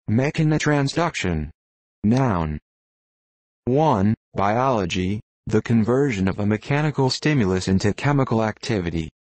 Mechanotransduction. Noun. 1. Biology, the conversion of a mechanical stimulus into chemical activity.